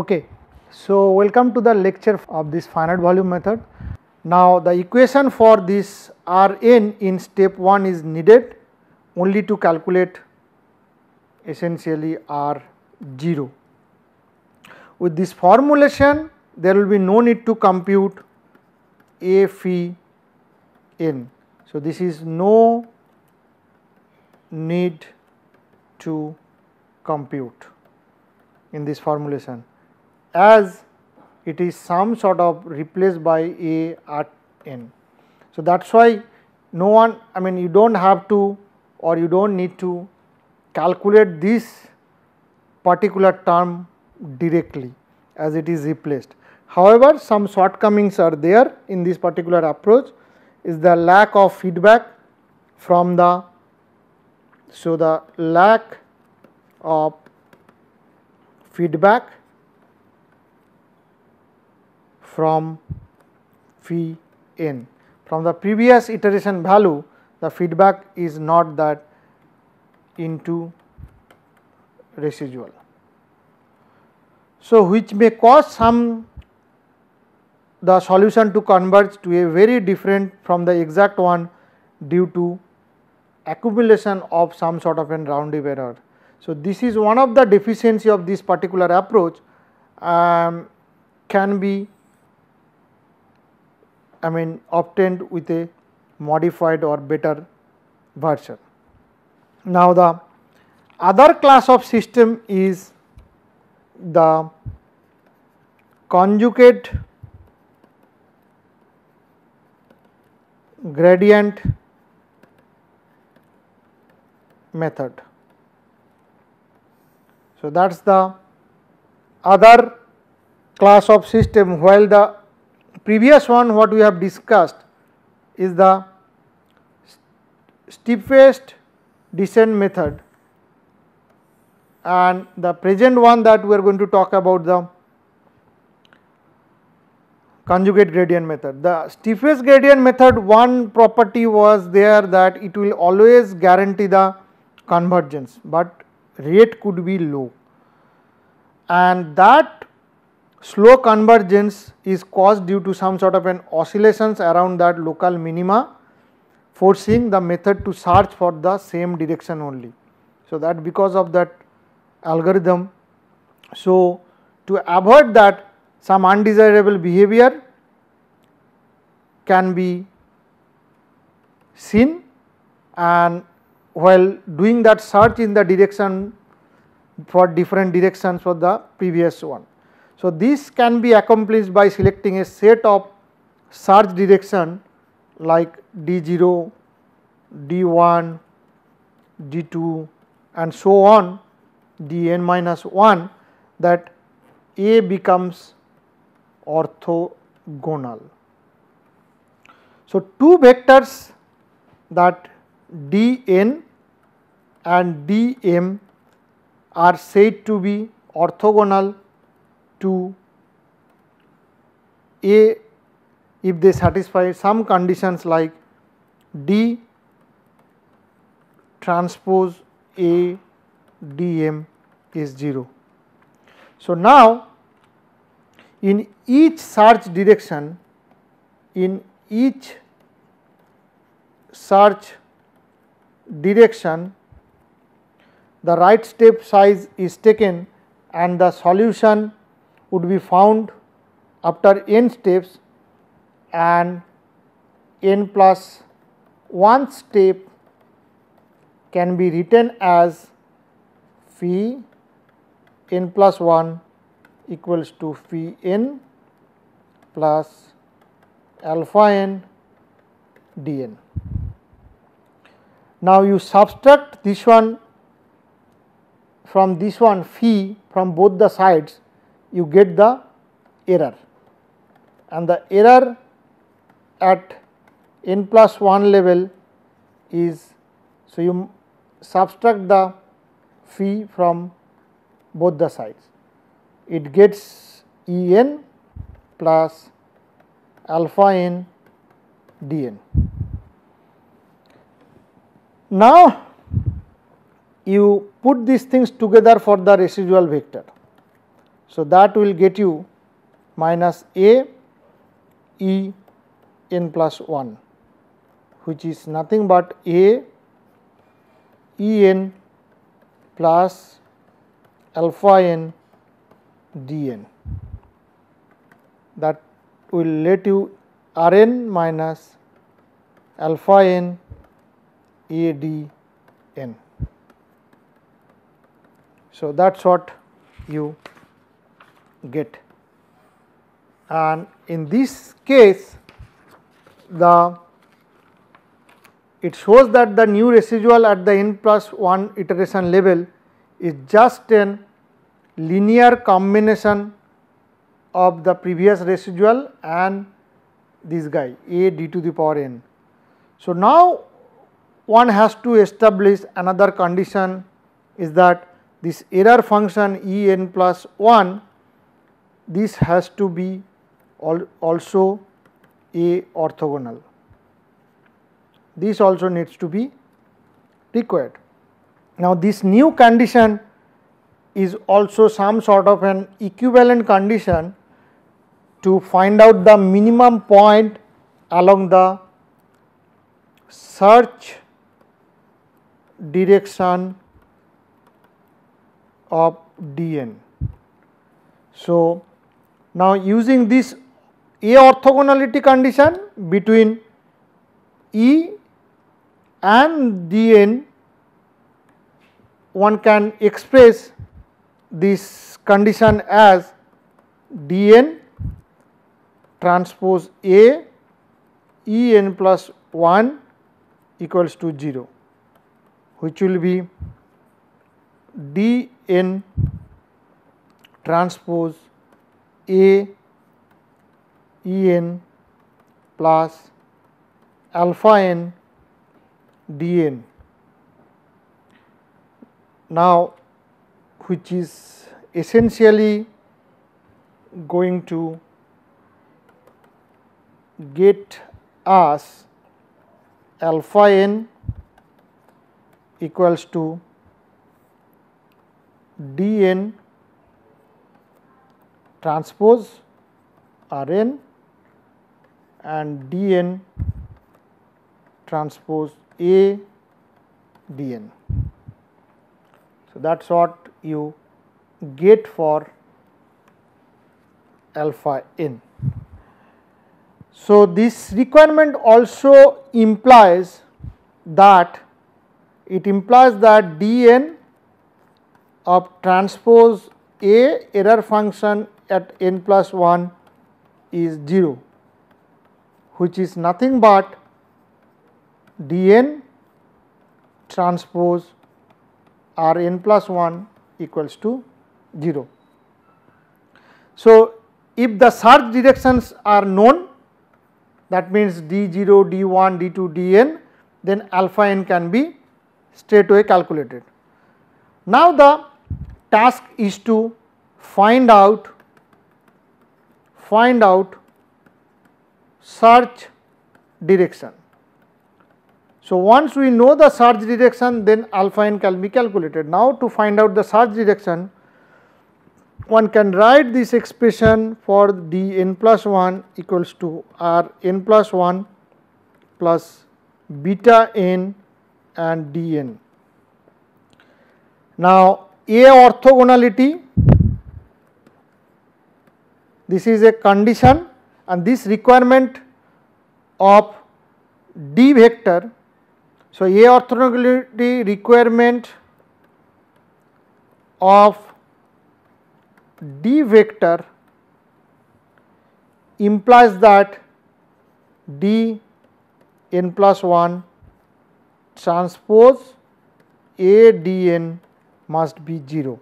Okay, so welcome to the lecture of this finite volume method. Now the equation for this Rn in step 1 is needed only to calculate essentially R0. With this formulation there will be no need to compute A phi n. So this is no need to compute in this formulation, as it is some sort of replaced by A at n. So that is why no one, you do not have to or you do not need to calculate this particular term directly as it is replaced. However, some shortcomings are there in this particular approach is the lack of feedback from the, so the lack of feedback from phi n. From the previous iteration value, the feedback is not that into residual. So which may cause the solution to converge to a very different from the exact one due to accumulation of some sort of an round-trip error. So this is one of the deficiency of this particular approach, can be obtained with a modified or better version. Now the other class of system is the conjugate gradient method. So that is the other class of system, while the previous one what we have discussed is the steepest descent method, and the present one that we are going to talk about the conjugate gradient method. The steepest gradient method, one property was there that it will always guarantee the convergence, but rate could be low, and that slow convergence is caused due to some sort of an oscillations around that local minima, forcing the method to search for the same direction only. So that because of that algorithm, so to avoid that, some undesirable behavior can be seen, and while doing that search in the direction for different directions for the previous one. So this can be accomplished by selecting a set of search direction like D0, D1, D2 and so on, Dn minus 1, that A becomes orthogonal. So two vectors, that Dn and Dm, are said to be orthogonal to A if they satisfy some conditions like D transpose A Dm is 0. So now in each search direction, the right step size is taken and the solution would be found after n steps, and n plus 1 step can be written as phi n plus 1 equals to phi n plus alpha n dn. Now you subtract this one from this one phi from both the sides, you get the error, and the error at n plus 1 level is, so you subtract the phi from both the sides, it gets En plus alpha n dn. Now you put these things together for the residual vector. So, that will get you minus A E n plus 1, which is nothing but A E n plus alpha n d n. That will let you R n minus alpha n A d n. So, that is what you get, and in this case it shows that the new residual at the n plus 1 iteration level is just a linear combination of the previous residual and this guy A d to the power n. So, now one has to establish another condition, is that this error function E n plus 1, this has to be also A orthogonal. This also needs to be required. Now, this new condition is also some sort of an equivalent condition to find out the minimum point along the search direction of d n. So, now using this A orthogonality condition between E and d n, one can express this condition as d n transpose A E n plus 1 equals to 0, which will be d n transpose A E n plus alpha n d n. Now, which is essentially going to get us alpha n equals to d n transpose R n and d n transpose A d n. So, that is what you get for alpha n. So, this requirement also implies that d n of transpose A error function at n plus 1 is 0, which is nothing but d n transpose R n plus 1 equals to 0. So, if the search directions are known, that means d0, d1, d2, dn, then alpha n can be straightaway calculated. Now, the task is to find out search direction. So, once we know the search direction, then alpha n can be calculated. Now, to find out the search direction, one can write this expression for d n plus 1 equals to R n plus 1 plus beta n and d n. Now, A orthogonality, this is a condition, and this requirement of D vector. So, A orthogonality requirement of D vector implies that d n plus 1 transpose A d n must be 0.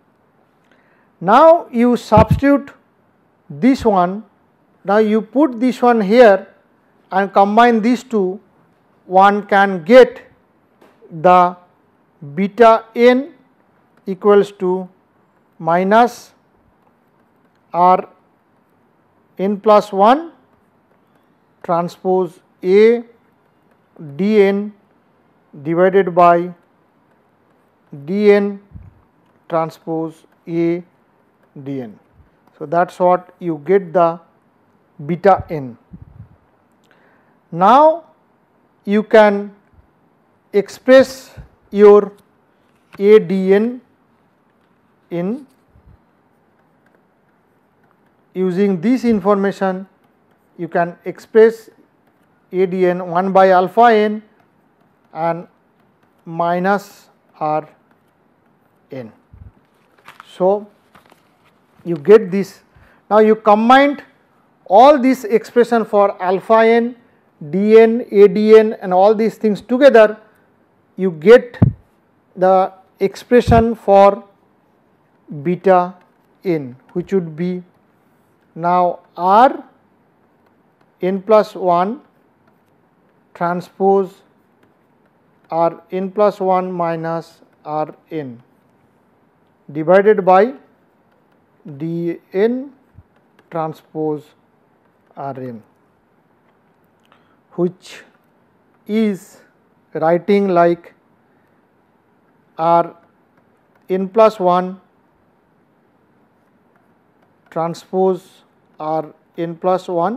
Now, you substitute this one, now you put this one here and combine these two, one can get the beta n equals to minus R n plus 1 transpose A d n divided by d n transpose A dn. So, that is what you get the beta n. Now, you can express your a dn in using this information. You can express a dn 1 by alpha n and minus r n. So, you get this. Now, you combined all this expression for alpha n, dn, adn and all these things together, you get the expression for beta n, which would be now r n plus 1 transpose r n plus 1 minus r n divided by dn transpose r n, which is writing like r n plus 1 transpose r n plus 1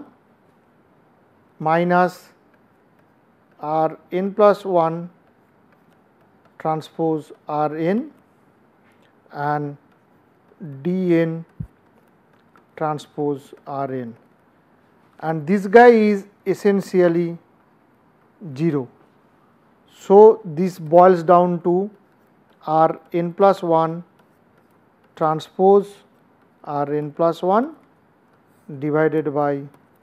minus r n plus 1 transpose r n and dn transpose r n, and this guy is essentially 0. So, this boils down to r n plus 1 transpose r n plus 1 divided by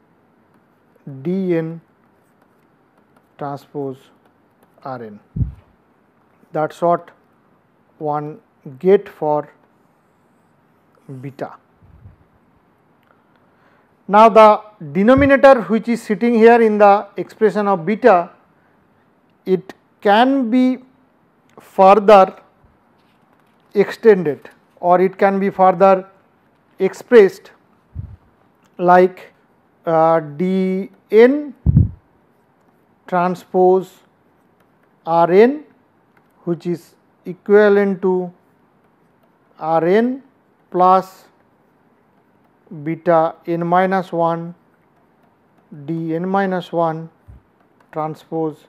dn transpose r n. That is what one get for beta. Now, the denominator which is sitting here in the expression of beta, it can be further extended or it can be further expressed like dn transpose r n, which is equivalent to r n plus beta n minus 1 dn minus 1 transpose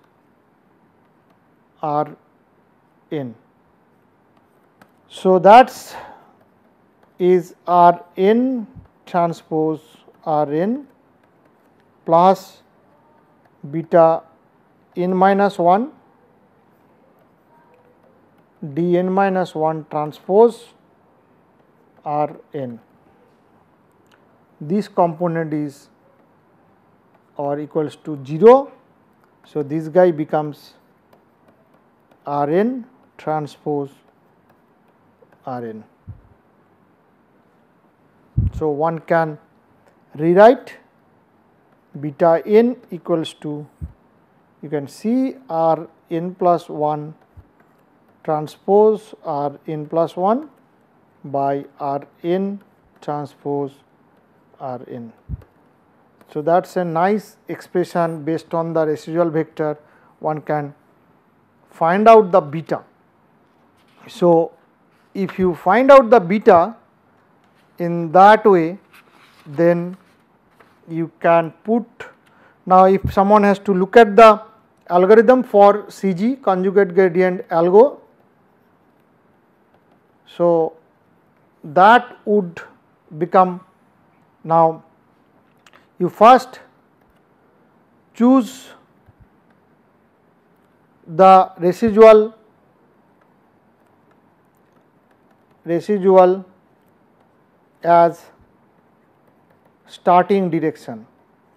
r n. So, that is r n transpose r n plus beta n minus 1 dn minus 1 transpose r n. This component is or equals to 0. So, this guy becomes r n transpose r n. So, one can rewrite beta n equals to, you can see r n plus 1 transpose r n plus 1 by r n transpose r n. So, that is a nice expression based on the residual vector. One can find out the beta. So, if you find out the beta in that way, then you can put, now if someone has to look at the algorithm for CG conjugate gradient algo, so that would become, now you first choose the residual as starting direction,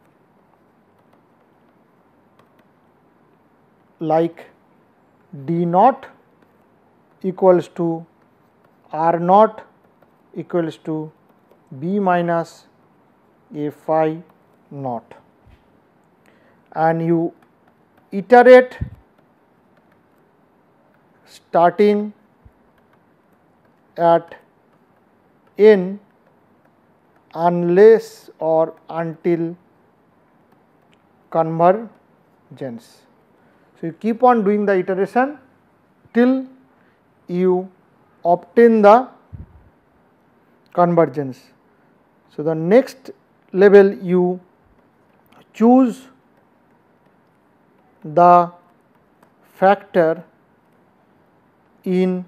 like d naught equals to r naught equals to b minus a phi naught, and you iterate starting at n unless or until convergence. So, you keep on doing the iteration till you obtain the convergence. So, the next level you choose the factor in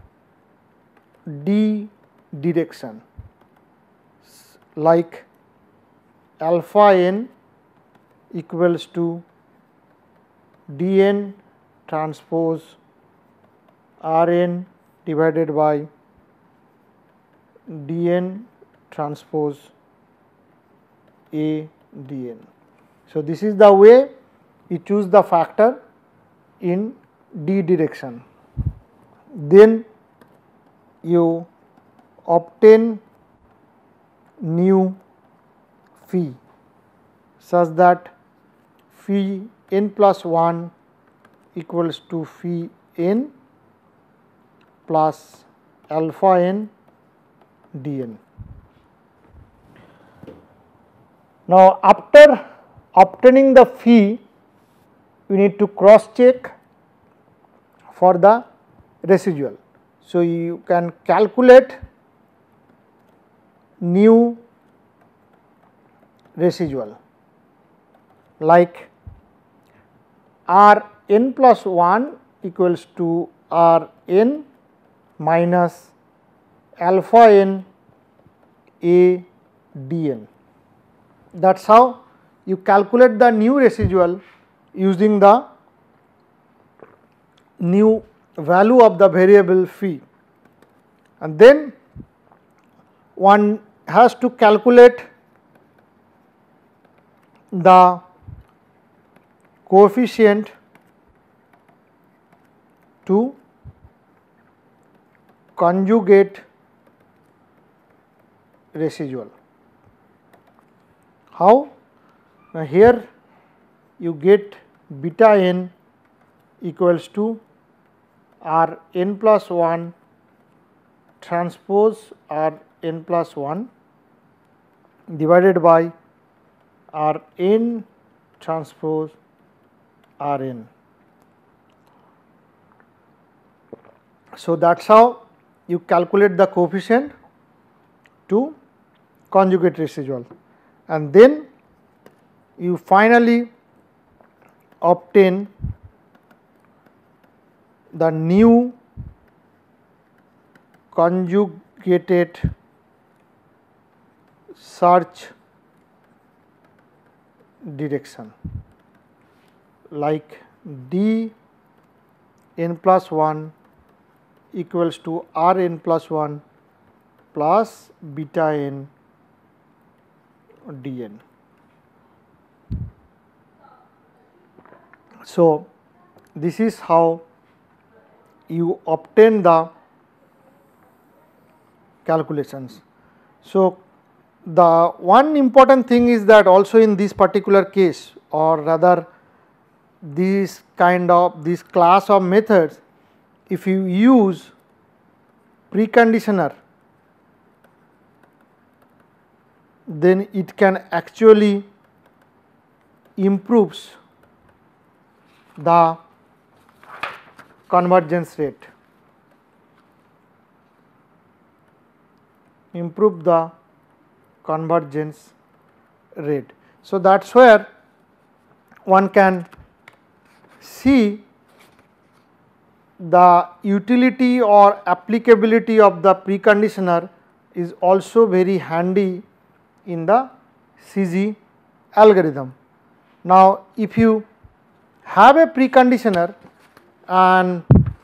d direction, like alpha n equals to dn transpose Rn divided by dn transpose A dn. So, this is the way you choose the factor in d direction. Then you obtain new phi such that phi n plus 1 equals to phi n plus alpha n dn. Now, after obtaining the phi, we need to cross check for the residual. So, you can calculate new residual like R n plus 1 equals to R n minus alpha n A dn. That is how you calculate the new residual using the new value of the variable phi, and then one has to calculate the coefficient to conjugate residual. How? Now, here you get beta n equals to R n plus 1 transpose R n plus 1 divided by R n transpose R n. So, that is how you calculate the coefficient to conjugate residual, and then you finally obtain the new conjugated search direction like d n plus 1 equals to R n plus 1 plus beta n dn. So, this is how you obtain the calculations. So, the one important thing is that also in this particular case, or rather this class of methods, if you use preconditioner, then it can actually improves the convergence rate, improve the convergence rate. So, that is where one can see the utility or applicability of the preconditioner is also very handy in the CG algorithm. Now, if you have a preconditioner, and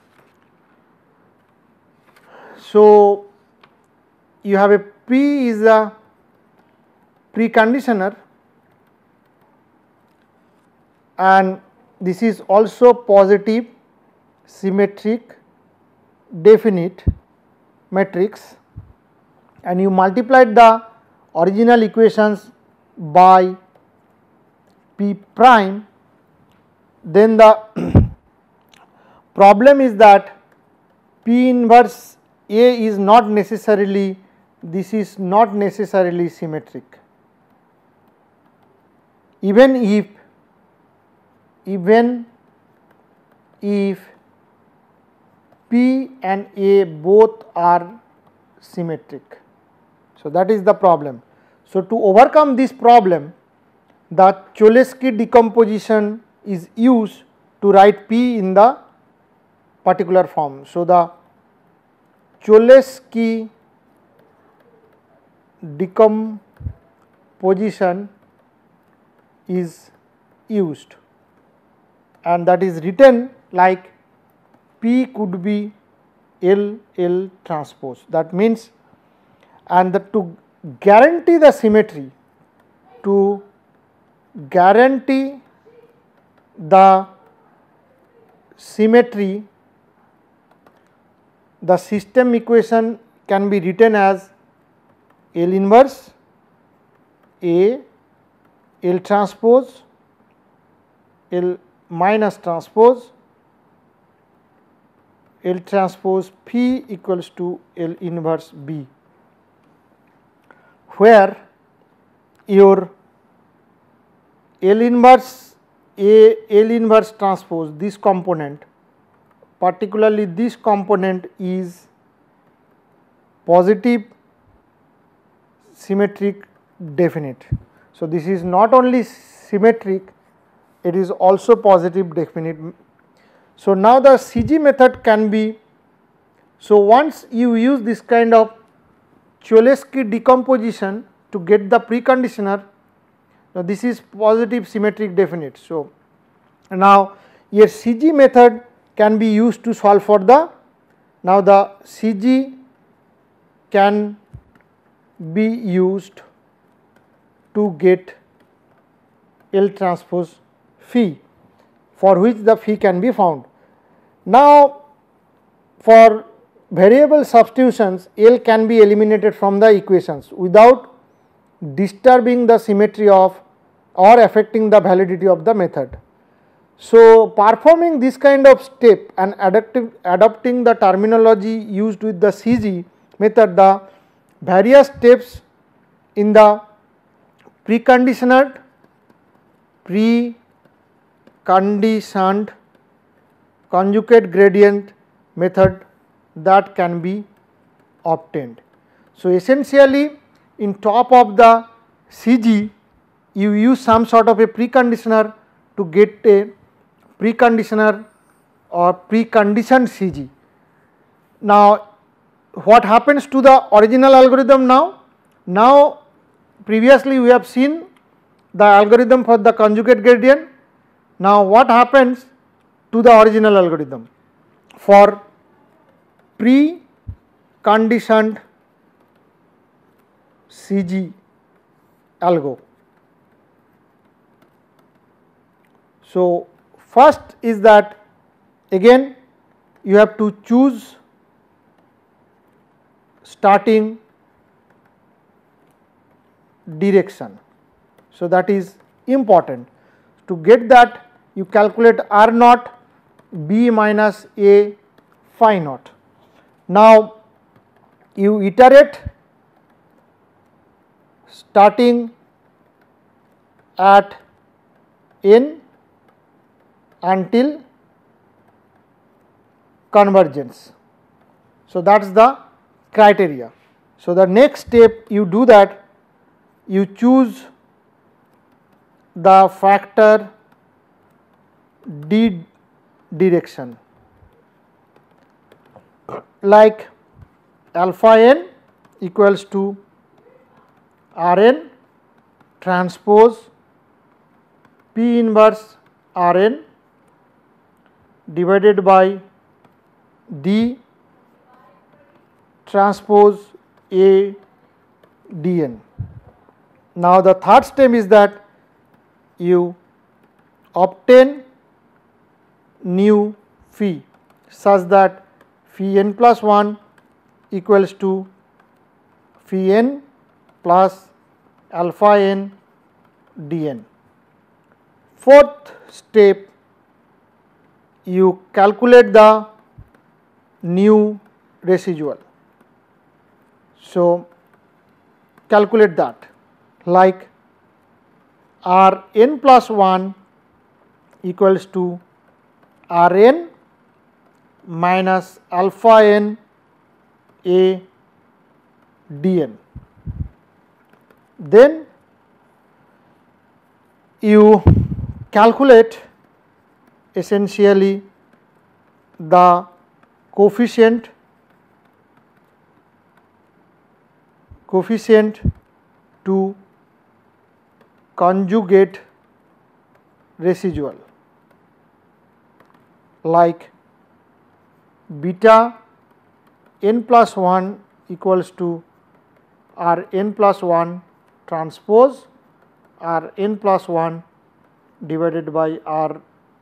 so you have a P is a preconditioner, and this is also positive symmetric definite matrix, and you multiplied the original equations by P prime, then the problem is that P inverse A is not necessarily, this is not necessarily symmetric. Even if P and A both are symmetric, So, that is the problem. So, to overcome this problem, the Cholesky decomposition is used to write P in the particular form. So, the Cholesky decomposition is used, and that is written like P could be L transpose. That means, and to guarantee the symmetry, the system equation can be written as L inverse A L transpose L minus transpose L transpose phi equals to L inverse B, where your L inverse A L inverse transpose, this component, particularly this component, is positive symmetric definite. So, this is not only symmetric, it is also positive definite. So, now the CG method can be, so once you use this kind of Cholesky decomposition to get the preconditioner, now this is positive symmetric definite. So, now your CG method can be used to solve for the, now the CG can be used to get L transpose phi, for which the phi can be found. Now, for variable substitutions, L can be eliminated from the equations without disturbing the symmetry of or affecting the validity of the method. So, performing this kind of step and adopting the terminology used with the CG method, the various steps in the preconditioned conjugate gradient method, that can be obtained. So, essentially in top of the CG you use some sort of a preconditioner to get a preconditioner or preconditioned CG. Now, what happens to the original algorithm now? Now, previously we have seen the algorithm for the conjugate gradient. Now, what happens to the original algorithm for preconditioned CG algo? So, first is that again you have to choose starting direction. So, that is important. To get that, you calculate R naught B minus A phi naught. Now, you iterate starting at n until convergence. So, that is the criteria. So, the next step you do that, you choose the factor D direction, like alpha n equals to Rn transpose P inverse Rn divided by D transpose A dn. Now, the third step is that you obtain new phi such that phi n plus 1 equals to phi n plus alpha n dn. Fourth step, you calculate the new residual. So, calculate that, like R n plus 1 equals to R n minus alpha n A dn. Then you calculate essentially the coefficient to conjugate residual, like beta n plus 1 equals to R n plus 1 transpose R n plus 1 divided by R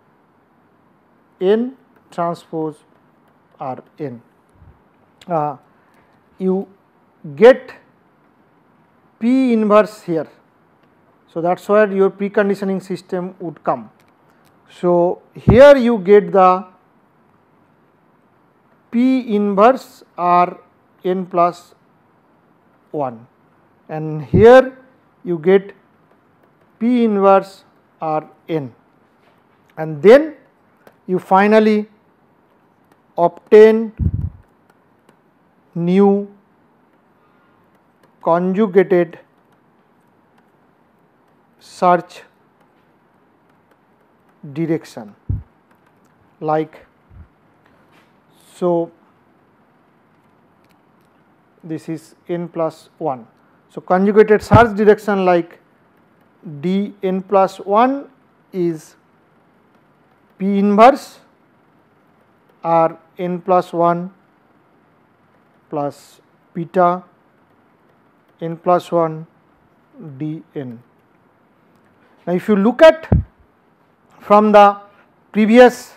n transpose R n. You get P inverse here. So, that is where your preconditioning system would come. So, here you get the P inverse R n plus 1, and here you get P inverse R n, and then you finally obtain new conjugated search direction, like so. This is n plus 1. So, conjugated search direction like d n plus 1 is P inverse R n plus 1 plus beta n plus 1 d n. Now, if you look at from the previous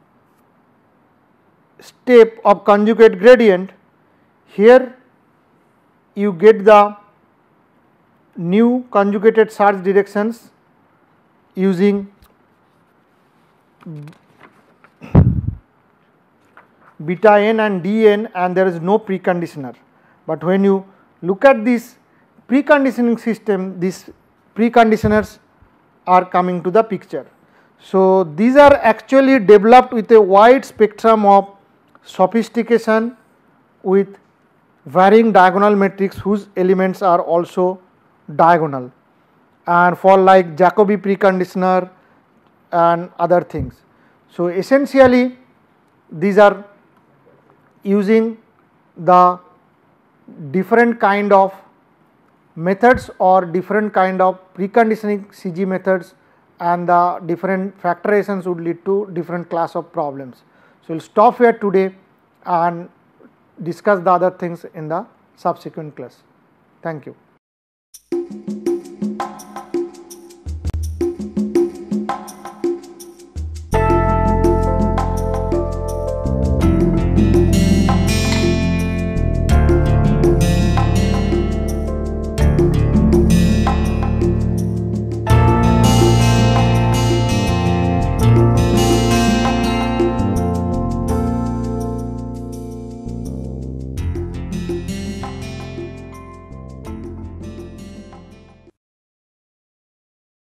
step of conjugate gradient, here you get the new conjugated search directions using beta n and dn, and there is no preconditioner. But when you look at this preconditioning system, these preconditioners are coming to the picture. So, these are actually developed with a wide spectrum of sophistication with varying diagonal matrix whose elements are also diagonal, and for like Jacobi preconditioner and other things. So, essentially these are using the different kind of methods or different kind of preconditioning CG methods, and the different factorizations would lead to different class of problems. So, we will stop here today and discuss the other things in the subsequent class. Thank you.